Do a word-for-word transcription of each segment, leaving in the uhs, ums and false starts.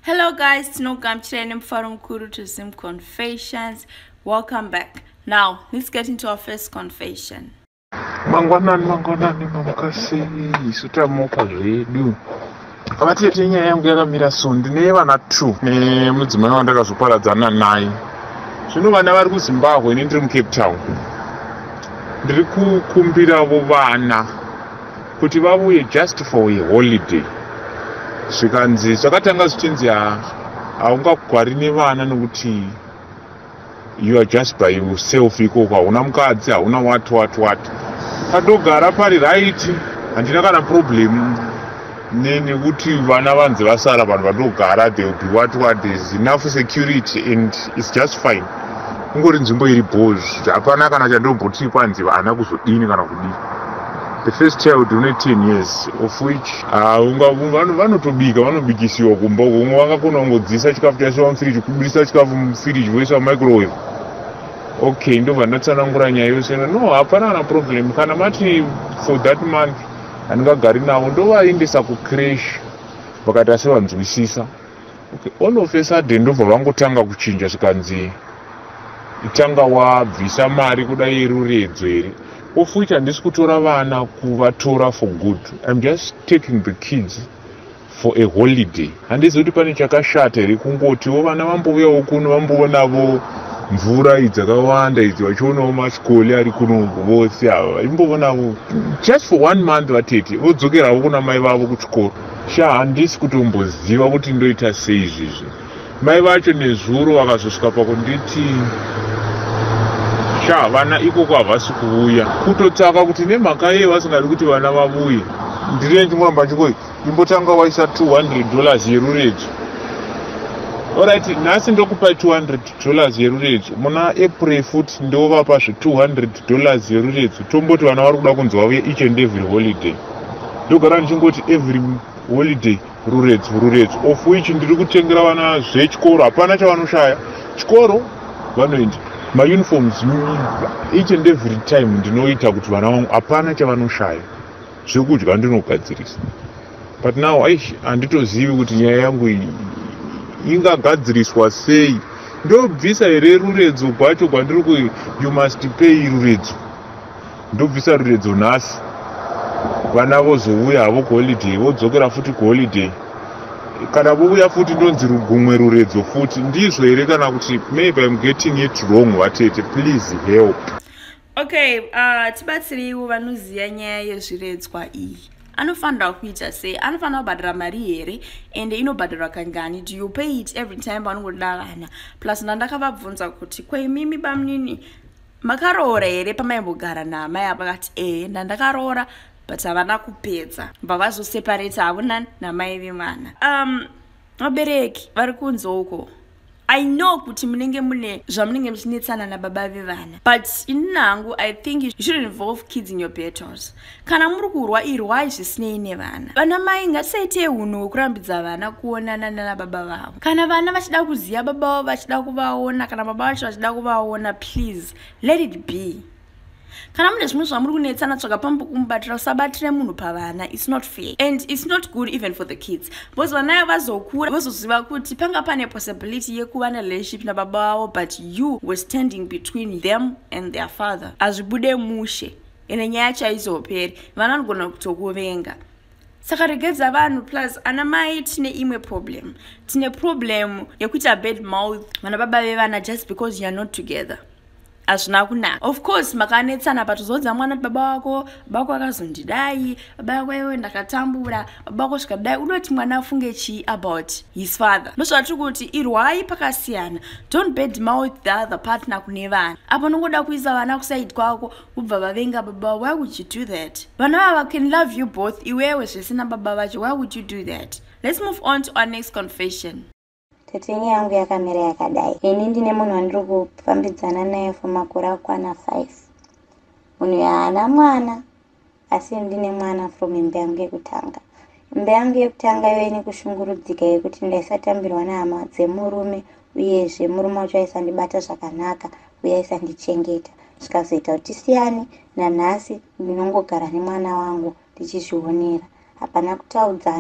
Hello guys, tinogamuchirani mufaro mukuru to Zim Confessions. Welcome back. Now, let's get into our first confession. Mangwanani mangwanani mamukasi isu tamuka zvedu. Avatete nyaya yangu yakamira so ndine vana two nemudzimai wandakazoparadzana naye. Zvino vana vari kuZimbabwe ine ndiri muCape Town. Ndiri kukumbiravo vana kuti vauye just for a holiday. Zvikanzi zvakatanga zvichinzi haungagari nevana nokuti you are just by yourself ikoko, hauna mukadzi, hauna what what what. Pandogara pari right, handina kana problem nekuti vana vanzi vasara vanhu vandogara, they will be what what, there's enough security and it's just fine. Kungori nzvimbo iri bhozhi, hapana kana chandomboti kwanzi vana kuzodini kana kudini. The first child une ten years, of which vanotobika vanobikisiwa kumba uko, umwe vakakona kungodzisa chikafu chaiswa mufiriji, kubudisa chikafu mufiriji voiswa microwave. Okay, ndobva ndatsanangura nyaya yose. No, hapana kana problem. Kana mati for that month handingagari navo, ndovaendesa kucrash vakati asi vanzwisisa. Okay, all of a sudden ndobva vangotanga kuchinja zvikanzi itanga wabvisa mari kudai iruredzo here. Of which handisi kutora vana kuvatora for good. I'm just taking the kids for a holiday. Handisi kuti pane chakashata here kungotiwo vana vambouyawo kuno vamboonawo mvura idzi dzakawanda idzi, vachionawo masikoli ari kuno vose ava imboonawo just for one month vatete vodzokerawo kuna mai vavo kuchikoro. Sha handisi kutomboziva kuti ndoita sei izvizvi. Mai vacho nezuro vakazosvika pakunditi sha vana ikoko havasi kuuya, kutotsaka kuti nemhaka yei vasingadi kuti vana vavuye. Ndiri ndingoramba chikoi imbotanga waisa two hundred dollars yeruredzo. Alright, nhasi ndokupa two hundred dollars yeruredzo, muna April futi ndovapa zve two hundred dollars yeruredzo. Tomboti vana vari kuda kunzi vauye each and every holiday. Ndogara ndichingoti every holiday ruredzo ruredzo, of which ndiri kutengera vana zvechikoro, hapana chavanoshaya. Chikoro vanoenda my uniforms each and every time ndinoita kuti vana vangu hapana chavanoshaya, zvekudya ndinogadzirisa. But now aish handitozivi kuti nyaya yangu ingagadziriswa sei. Ndobvisa here ruredzo kwacho kwandiri ku you must pay ruredzo, ndobvisa ruredzo nhasi. Vana vozouya havo kuholiday, vodzokera futi kuholiday. Kana vouya futi ndonzi rugumwe ruredzo futi. Ndizvo here kana kuti maybe I'm getting it wrong vatete, please help. Okay, uh, tibatsiriwo vanoziva nyaya yezviredzwa iyi. Anofanira kuita sei? Anofanira kubhadhara mari here ende inobhadharwa kangani? Do you pay it every time vanongoda vana? Plus ndandakavabvunza kuti kweimimi bamunini makaroora here pamaimbogara namai ava? Vakati eh, ndandakaroora but havana kupedza, bva vazoseparate havo namai vemwana. Um, vabereki vari kunze uko, I know kuti munenge mune zvamunenge muchinetsana nababa vevana, but inangu I think you should involve kids in your battles. Kana muri kurwa irwai zvisinei nevana. Vana mai ngatisaite hunhu hwekurambidza vana kuonana nababa vavo. Kana vana vachida kuziva baba vavo vachida kuvaona, kana baba vacho vachida kuvaona, please let it be. Kana mune zvimwe zvamuri kunetsana tsvaka pambo kumubatira, usabatire munhu pavana. It's not fair and it's not good even for the kids, because vana vazokura vazoziva kuti panga pane possibility yekuva nerelationship nababa vavo, but you were standing between them and their father. Azvibude mushe ene nyaya chaizoperi, vana vanogona kutokuvenga. Saka regedza vanhu. Plus ana mai tine imwe problem, tine problem yekuita bad mouth vana baba vevana just because you are not together. Azvina kunaka. Of course makanetsana patozodza mwana kuti baba wako baba wako akazondidai, baba wako iwe ndakatambura, baba wako zvikadai, unoti mwana afunge chi about his father. Ndozvatiri kuti irwai pakasiyana. Don't bad mouth the other partner kune vana. Apo nongoda kuisa vana kuside kwako kubva vavenga baba. Why would you do that? Vana vava can love you both iwewe zvisina baba vacho. Why would you do that? Let's move on to our next confession. Tetenye yangu yakamira yakadai. Ini ndine munhu wandiri kufambidzana naye for makore akwana five. Munhu haana mwana, asi ndine mwana from imba yangu yekutanga. Imba yangu yekutanga ive ine kushungurudzika yekuti ndaisatambirwa nehama dzemurume, uyezve murume wacho aisandibata zvakanaka uye aisandichengeta. Zvikazoita kuti tisiyane. Nanhasi ndinongogara nemwana wangu ndichizvionera. Hapana kutaudzana,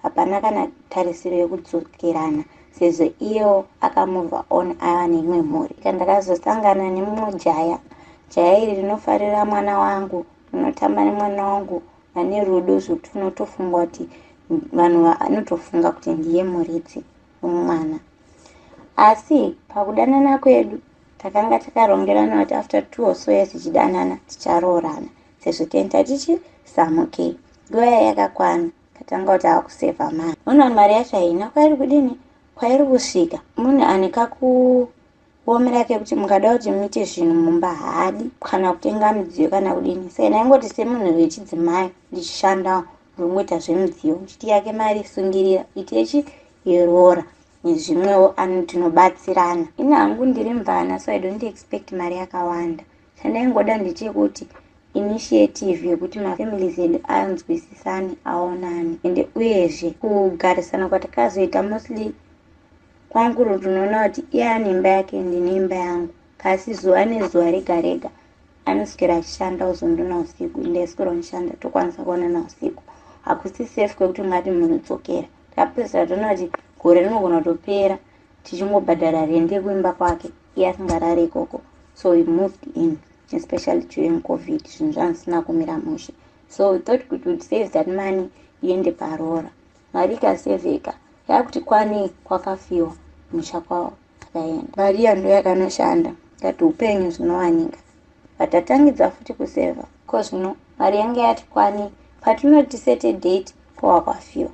hapana kana tarisiro yekudzokerana sezvo iyo akamove on ava neimwe mhuri. Ndakazosangana nemumwe jaya jaya iri rinofarira mwana wangu, rinotamba nemwana wangu vane rudo zvokuti unotofunga kuti vanhu vanotofunga kuti ndiye muridzi womwana. Asi pakudanana kwedu takanga takarongerana kuti after two or so years tichidanana ticharoorana sezvo tenda tichisamukei. Nguva yakakwana tatanga kuti akusevha mari. Munhu mari yacho haina kwairi kudini kwairi kusvika. Munhu ane kakuomera kekuti mukada kuti muite zvinhu mumba haadi kana kutenga midziyo kana kudini. Saka ndaingoti semunhu wechidzimai ndichishanda ndingoita zvemidziyo ndichiti yake mari sungirira itechi yeroora nezvimwewo anotinobatsirana. Ini hangu ndiri mvana so I don't expect mari yakawanda. Chandaingoda ndechekuti initiative yekuti mafamilies edu anzwisisane aonane ende uyezve kugarisana kwatakazoita mostly kwangu runoona kuti iye ane imba yake ndine imba yangu kasi zuva nezuva rega rega anoswera achishanda uzondona usiku ende aiswera unoshanda tokwanisa kuonana usiku. Hakusi safe kwekuti ungati munhu dzokera. Takapedzisira toona kuti gore rinogona kutopera tichingobhadhara rende kuimba kwake iye asingarari ikoko. So we moved in, especially during COVID, zvinhu zvanisina kumira mushe. So we thought we would save that money iende paroora. Mari ikasevheka yakuti kwani kwakafiwa musha kwavo akaenda. Mari yando yakanoshanda kati upenyu zvinowanika. Vatatangidza futi kusevha ko zvino mari yange yati kwani patinoti sete date kwawakafiwa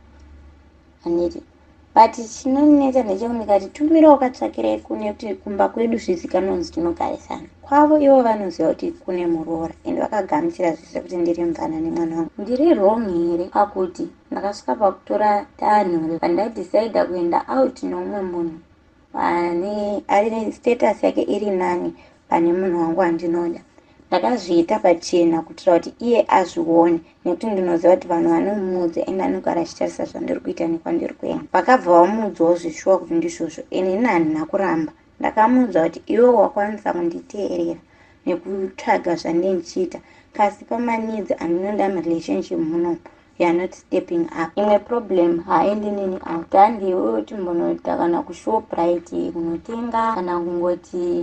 aneti. But chinonetsa ndechekuti tumira wakatsvakira kune kuti kumba kwedu zvizikanwa kunzi tinogarisana. Kwavo ivo vanoziva kuti kune muroora ende vakagamuchira zvese kuti ndiri mvana nemwana wangu. Ndiri wrong here pakuti ndakasvika pakutora danho pandadecida kuenda out neumwe munhu ane ari status yake iri nani pane munhu wangu andinoda. Ndakazviita pachena kuitira kuti iye azvione nekuti ndinoziva kuti vanhu vanomudza ende anogara achitarisa zvandiri kuita nekwandiri kuenda. Vakabva vamudzawo zvishuwa kuti ndizvozvo ende ini handina kuramba. Ndakamudza kuti iwe wakwanisa kunditeerera nekutsvaga zvandinenge ndichiita kasi pamanidzi andinoda marelationship muno you are not stepping up. Imwe problem haendi nini out handiwe kuti mbonoita kana kushoprite kunotenga kana kungoti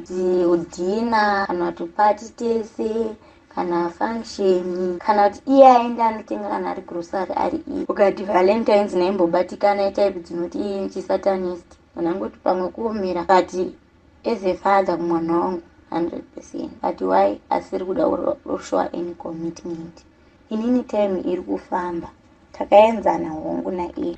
udhina kana kuti party tese kana function kana kuti iye aenda anotenga kana ari grocery ari iye ukati valentines naimbobatikana type dzinoti chisatanist unangoti pamwe kuomera but as a father kumwana wangu one hundred percent but why asiri kuda kushowa any commitment. Inini time iri kufamba takaenzana hongu naiye.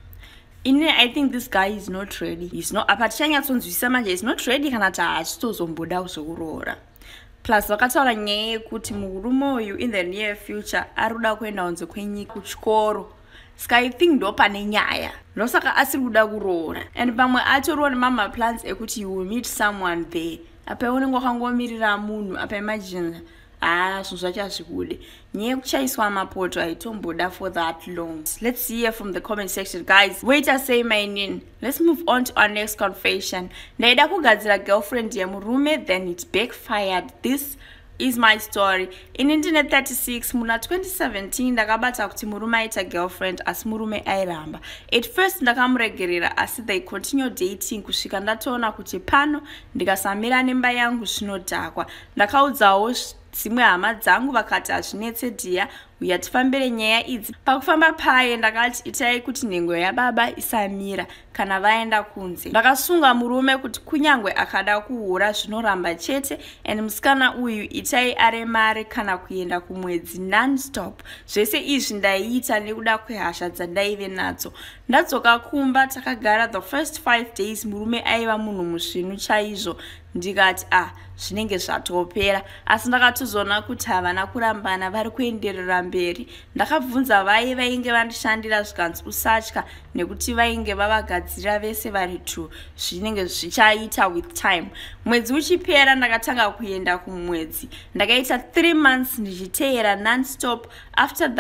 Inini I think this guy is not ready. He's not apatichanyatsoonzwisisa manje he's not ready kana kuti haachitozomboda kuzokuroora. Plus vakataura nyaya yekuti murume uyu in the near future ari kuda kuenda kunze kwenyika kuchikoro. Saka I think ndo pane nyaya ndosaka asiri kuda kuroora and pamwe atoriwo nemama plans ekuti you will meet someone there. Apa unenge wakangomirira munhu apa imagine ah zvinhu zvacho hazvikude nyaya yekuchaiswa mapoto haitomboda for that long. Let's hear from the comment section guys. Wait I say my name. Let's move on to our next confession. Ndaida kugadzira girlfriend yemurume then it backfired. This is my story. Ini ndine thirty-six muna twenty seventeen ndakabata kuti murume aita girlfriend asi murume airamba. At first ndakamuregerera asi they continue dating kusvika ndatoona kuti pano ndikasamira nemba yangu zvinodhakwa. Ndakaudzawo dzimwe hama dzangu vakati hazvinetse dhiya uya tifambire nyaya idzi. Pakufamba paye ndakati itai kuti nhengo yababa isamira kana vaenda kunze. Ndakasunga murume kuti kunyangwe akada kuhura zvinoramba chete and musikana uyu itai aremare kana kuenda kumwedzi non-stop. Zvese izvi ndaiita nekuda kwehasha dzandaive nadzo. Ndadzoka kumba takagara the first five days murume aiva munhu musvinu chaizvo. Ndikati ah zvinenge zvatopera asi ndakatozoona kuti havana kurambana vari kuenderera mberi. Ndakabvunza vai vainge vandishandira zvikanzi usatya nekuti vainge vavagadzira vese vari two zvinenge zvichaita with time. Mwedzi uchipera ndakatanga kuenda kumwedzi. Ndakaita three months ndichiteera non-stop. After that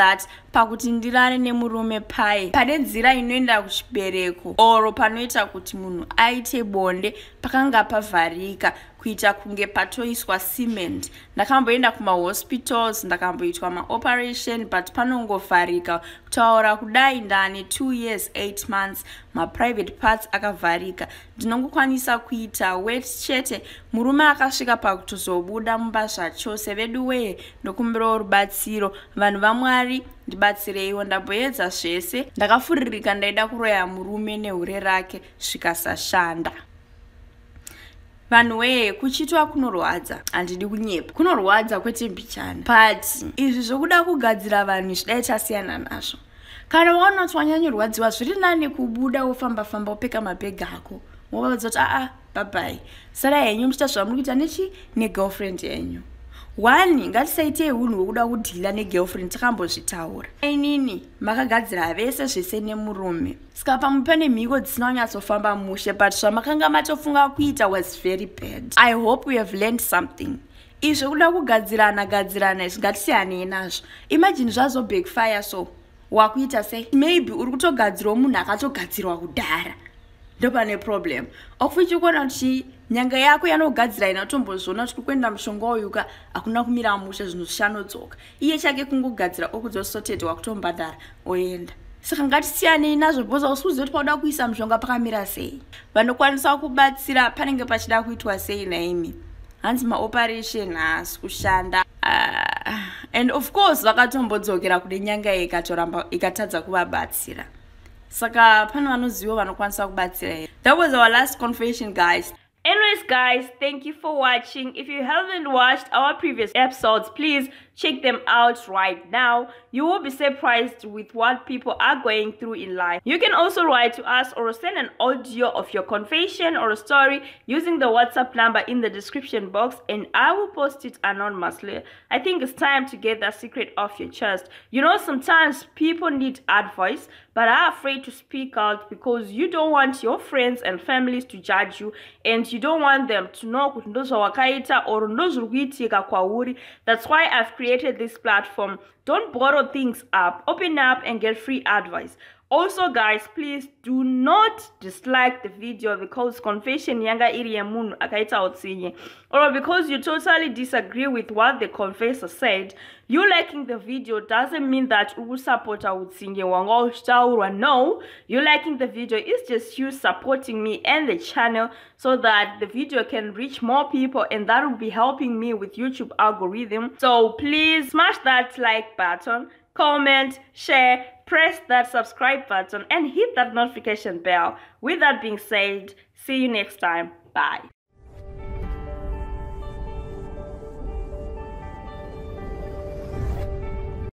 pakuti ndirare nemurume pai pane nzira inoenda kuchibereko oro panoita kuti munhu aite bonde pakanga pavharika kuita kunge patoiswa cement. Ndakamboenda kumahospitals ndakamboitwa maoperation but panongovharika kutaura kudai ndane two years eight months maprivate parts akavharika. Ndinongokwanisa kuita wet chete. Murume akasvika pakutozobuda mumba zvachose. Vedu wee ndokumbirawo rubatsiro vanhu vaMwari ndibatsireiwo. Ndamboedza zvese ndakafuririka ndaida kuroya murume nehure rake zvikasashanda. Vanhu wee kuchitwa kunorwadza handidi kunyepa. Kunorwadza kwete mbichana. But izvi zvokuda kugadzira vanhu zvidai tasiyana nazvo. Kana waona kuti wanyanyirwadziwa zviri nani kubuda wofamba famba upeka mabhegi ako. Wobvunza kuti a a bye bye. Sara henyu muchita zvamuri kuita nechi negirlfriend yenyu. One, ngatisaite unhu hwekuda kudhila negirlfriend takambozvitaura. Inini makagadzira vese zvese nemurume. Saka pamwe pane mhiko dzisina kunyatsofamba mushe but zvamakanga matofunga kuita was very bad. I hope we have learned something. Izvi kuda kugadzirana gadzirana izvi ngatisiyanei nazvo. Imagine zvazo backfire so wakuita sei maybe uri kutogadzirawo munhu akatogadzirwa kudhara. Ndopane problem. Ofuchi kuona kuti nyanga yako yanogadzira inatombozvona kuti kuenda mushonga uyuka akuna kumira mushe zvinhu zvishanodzoka. Iye chake kungogadzira okuzosorted wakutombadhara oenda. Saka ngatisiyanei nazvo bhoza usiuzive kuti pauda kuisa mushonga pakamira sei. Vanokwanisa kubatsira panenge pachida kuitwa sei naimi. Hanzi maoperation haasi kushanda. Uh, and of course vakatombodzokera kune nyanga ikatoramba ikatadza kuvabatsira. Saka pano vanoziva vanokwanisa kubatsira. That was our last confession, guys. Anyways, guys, thank you for watching. If you haven't watched our previous episodes, please check them out right now. You will be surprised with what people are going through in life. You can also write to us or send an audio of your confession or a story using the WhatsApp number in the description box, and I will post it anonymously. I think it's time to get that secret off your chest. You know, sometimes people need advice but are afraid to speak out because you don't want your friends and families to judge you, and you don't want them to know kuti ndozvawakaita or ndozvirikuitika kwauri. That's why I've created this platform. Don't bottle things up, open up and get free advice. Also, guys, please do not dislike the video because confession yanga iri yemunhu akaita utsinye, or because you totally disagree with what the confessor said. You liking the video doesn't mean that you support utsinye wanga uchitaurwa. No, you liking the video is just you supporting me and the channel so that the video can reach more people, and that will be helping me with YouTube algorithm. So please smash that like button, comment, share, press that subscribe button and hit that notification bell. With that being said, see you next time. Bye.